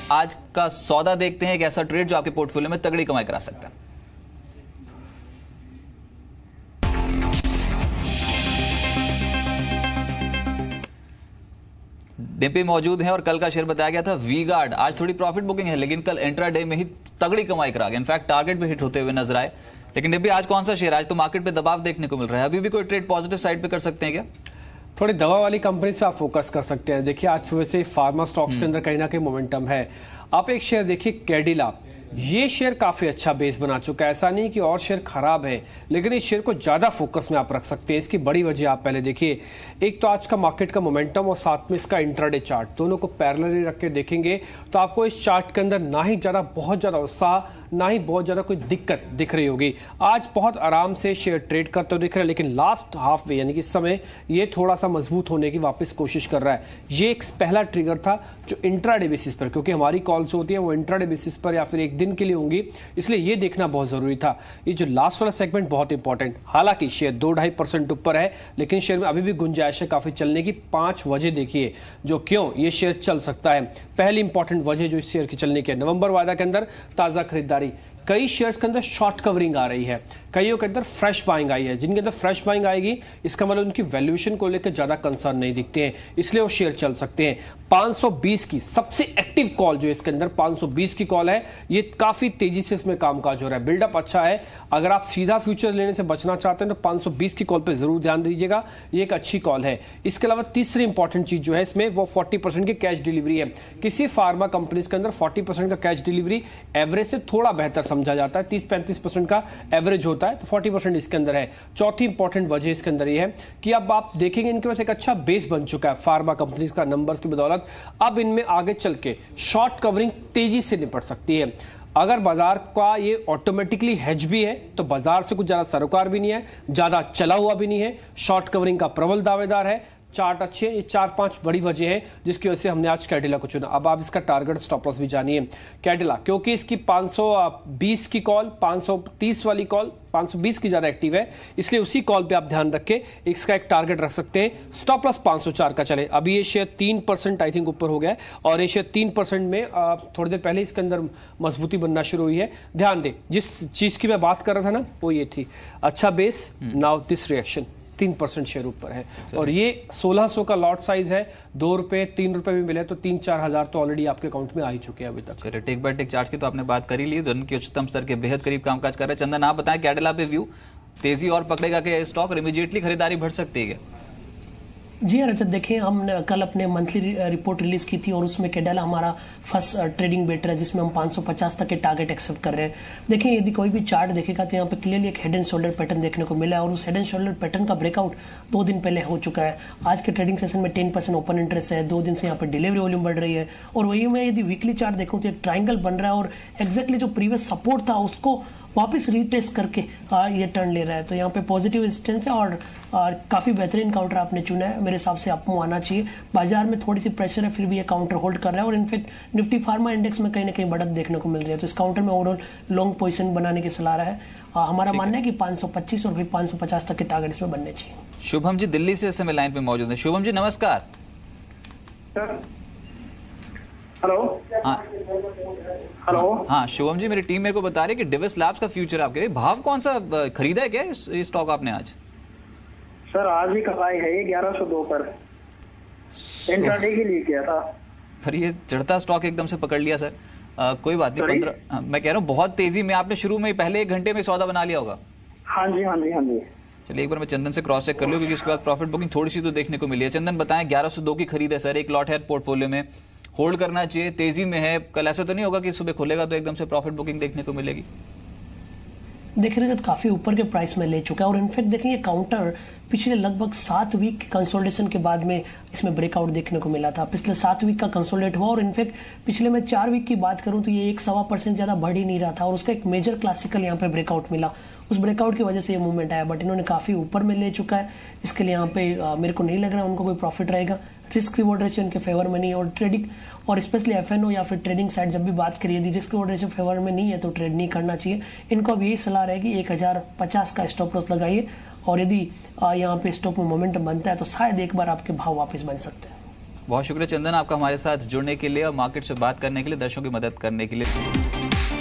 आज का सौदा देखते हैं, एक ऐसा ट्रेड जो आपके पोर्टफोलियो में तगड़ी कमाई करा सकता है। डिम्पी मौजूद है और कल का शेयर बताया गया था वी गार्ड, आज थोड़ी प्रॉफिट बुकिंग है लेकिन कल इंट्रा डे में ही तगड़ी कमाई करा गया, इनफैक्ट टारगेट भी हिट होते हुए नजर आए। लेकिन डिम्पी आज कौन सा शेयर, आज तो मार्केट पे दबाव देखने को मिल रहा है, अभी भी कोई ट्रेड पॉजिटिव साइड पे कर सकते हैं क्या? थोड़ी दवा वाली कंपनी से आप फोकस कर सकते हैं। देखिए आज सुबह से फार्मा स्टॉक्स के अंदर कहीं ना कहीं मोमेंटम है। आप एक शेयर देखिए कैडिला, ये शेयर काफी अच्छा बेस बना चुका है, ऐसा नहीं कि और शेयर खराब है, लेकिन इस शेयर को ज्यादा फोकस में आप रख सकते हैं। इसकी बड़ी वजह आप पहले देखिए, एक तो आज का मार्केट का मोमेंटम और साथ में इसका इंट्राडे चार्ट, दोनों को पैरेलली रख के देखेंगे तो आपको इस चार्ट के अंदर ना ही ज्यादा बहुत ज्यादा उत्साह, ना ही बहुत ज्यादा कोई दिक्कत दिख रही होगी। आज बहुत आराम से शेयर ट्रेड करते हुए दिख रहा है, लेकिन लास्ट हाफ वे यानी कि इस समय ये थोड़ा सा मजबूत होने की वापस कोशिश कर रहा है। ये एक पहला ट्रिगर था जो इंट्राडे बेसिस पर, क्योंकि हमारी कॉल्स होती है वो इंट्राडे बेसिस पर या फिर एक दिन के लिए होंगी, इसलिए ये देखना बहुत जरूरी था। ये जो लास्ट वाला सेगमेंट बहुत इंपॉर्टेंट, हालांकि शेयर 2-2.5% ऊपर है, लेकिन शेयर में अभी भी गुंजाइश है काफी चलने की। 5 वजह देखिए जो क्यों ये शेयर चल सकता है। पहली इंपॉर्टेंट वजह जो इस शेयर की चलने की है, नवंबर वायदा के अंदर ताजा खरीदारी, कई शेयर्स के अंदर शॉर्ट कवरिंग आ रही है, कईयों के अंदर फ्रेश बाइंग आई है। जिनके अंदर फ्रेश बाइंग आएगी इसका मतलब उनकी वैल्यूएशन को लेकर ज्यादा कंसर्न नहीं दिखते हैं, इसलिए वो शेयर चल सकते हैं। 520 की सबसे एक्टिव कॉल जो इसके अंदर 520 की कॉल है, ये काफी तेजी से इसमें कामकाज हो रहा है, बिल्डअप अच्छा है। अगर आप सीधा फ्यूचर लेने से बचना चाहते हैं तो 520 की कॉल पे जरूर ध्यान दीजिएगा, ये एक अच्छी कॉल है। इसके अलावा तीसरी इंपॉर्टेंट चीज जो है इसमें वो 40% की कैश डिलीवरी है। किसी फार्मा कंपनीज के अंदर 40% का कैश डिलीवरी एवरेज से थोड़ा बेहतर समझा जाता है, 30-35% का एवरेज होता है, तो 40% इसके अंदर है। चौथी इंपॉर्टेंट वजह इसके अंदर ये है कि अब आप देखेंगे इनके पास एक अच्छा बेस बन चुका है फार्मा कंपनीज का, नंबर्स की बदौलत अब इनमें आगे चल के शॉर्ट कवरिंग तेजी से निपट सकती है। अगर बाजार का ये ऑटोमेटिकली हेज भी है तो बाजार से कुछ ज्यादा सरोकार भी नहीं है, ज्यादा चला हुआ भी नहीं है, शॉर्ट कवरिंग का प्रबल दावेदार है, चार्ट अच्छे, ये 4-5 बड़ी वजह है जिसकी वजह से हमने आज कैडिला को चुना। अब आप इसका टारगेट स्टॉप लॉस भी जानिए कैडिला, क्योंकि इसकी 520 की कॉल, 530 वाली कॉल 520 की ज्यादा एक्टिव है, इसलिए उसी कॉल पे आप ध्यान रख के इसका एक टारगेट रख सकते हैं। स्टॉप लॉस 504 का चले। अभी ये शेयर 3% आई थिंक ऊपर हो गया है और ये शेयर 3% में थोड़ी देर पहले इसके अंदर मजबूती बनना शुरू हुई है। ध्यान दे, जिस चीज की मैं बात कर रहा था ना वो ये थी, अच्छा base, now this reaction, 3% share ऊपर है और ये 1600 का लॉट साइज है। 2 रुपए 3 रुपए भी मिले तो 3-4 हजार तो ऑलरेडी आपके अकाउंट में आ ही चुके हैं अभी तक। चलिए, टेक बाय टेक चार्ट की तो आपने बात कर ही ली, जन की उच्चतम स्तर के बेहद करीब कामकाज कर रहे हैं। चंदन आप बताएं कैडिला पे व्यू, तेजी और पकड़ेगा कि स्टॉक और इमीडिएटली खरीदारी बढ़ सकती है क्या? जी हाँ रजत, देखिए हम कल अपने मंथली रिपोर्ट रिलीज की थी और उसमें कैडिला हमारा फर्स्ट ट्रेडिंग बेटर है जिसमें हम 550 तक के टारगेट एक्सेप्ट कर रहे हैं। देखिए यदि कोई भी चार्ट देखेगा तो यहाँ पे क्लियरली एक हेड एंड शोल्डर पैटर्न देखने को मिला है और उस हेड एंड शोल्डर पैटर्न का ब्रेकआउट 2 दिन पहले हो चुका है। आज के ट्रेडिंग सेशन में 10% ओपन इंटरेस्ट है, 2 दिन से यहाँ पे डिलीवरी वॉल्यूम बढ़ रही है और वही मैं यदि वीकली चार्ट देखूँ तो एक ट्राइंगल बन रहा है और एक्जैक्टली जो प्रीवियस सपोर्ट था उसको वापस रीटेस्ट करके ये टर्न ले रहा है। तो यहाँ पे पॉजिटिव स्टेंस है और काफी बेहतरीन काउंटर आपने चुना है, मेरे हिसाब से आपको आना चाहिए। बाजार में थोड़ी सी प्रेशर है फिर भी ये काउंटर होल्ड कर रहा है और इनफैक्ट निफ्टी फार्मा इंडेक्स में कहीं ना कहीं बढ़त देखने को मिल रही है, तो इस काउंटर में ओवरऑल लॉन्ग पोजीशन बनाने की सलाह है। हमारा मानना है कि 525 और फिर 550 तक के टारगेट इसमें बनने चाहिए। शुभम जी दिल्ली से इस समय लाइन पे मौजूद है। शुभम जी नमस्कार। हेलो। हेलो। हाँ शुभम जी, मेरी टीम मेरे को बता रही है कि डिविस लैब्स का फ्यूचर आपके भाव कौन सा खरीदा है क्या ये स्टॉक आपने आज? सर आज ही कल आई है ये 1102 पर, इंट्राडे के लिए किया था। पर ये चढ़ता स्टॉक एकदम से पकड़ लिया सर। कोई बात नहीं, 15 मैं कह रहा हूँ बहुत तेजी में आपने शुरू में पहले 1 घंटे में सौदा बना लिया होगा। हाँ जी हाँ जी हाँ जी। चलिए एक बार मैं चंदन से क्रॉस चेक कर लूँ क्योंकि उसके बाद प्रॉफिट बुकिंग थोड़ी सी तो देखने को मिली है। चंदन बताएं 1102 की खरीद है सर, एक लॉट है पोर्टफोलियो में, होल्ड करना चाहिए, तेजी में है, कल ऐसा तो नहीं होगा कि सुबह खुलेगा तो एकदम से प्रॉफिट बुकिंग देखने को मिलेगी? देख रहे हैं काफी ऊपर के प्राइस में ले चुका है और इनफैक्ट देखें ये काउंटर पिछले लगभग 7 वीक कंसोलिडेशन के बाद में इसमें ब्रेकआउट देखने को मिला था। पिछले 7 वीक का कंसोलिडेट हुआ और इनफैक्ट पिछले मैं 4 वीक की बात करूं तो ये 1-1.25% ज्यादा बढ़ ही नहीं रहा था और उसका एक मेजर क्लासिकल यहाँ पे ब्रेकआउट मिला, उस ब्रेकआउट की वजह से ये मूवमेंट आया, बट इन्होंने काफी ऊपर में ले चुका है। इसके लिए यहाँ पे मेरे को नहीं लग रहा है उनको कोई प्रॉफिट रहेगा, रिस्क रिवॉर्ड रेशियो उनके फेवर में नहीं है और ट्रेडिंग और स्पेशली F&O या फिर ट्रेडिंग साइड जब भी बात करिए यदि रिस्क रिवॉर्ड रेशियो फेवर में नहीं है तो ट्रेड नहीं करना चाहिए। इनको अब यही सलाह रहेगी 1050 का स्टॉप लॉस लगाइए और यदि यहाँ पे स्टॉक में मोमेंटम बनता है तो शायद एक बार आपके भाव वापस बन सकते हैं। बहुत शुक्रिया चंदन आपका हमारे साथ जुड़ने के लिए और मार्केट से बात करने के लिए, दर्शकों की मदद करने के लिए।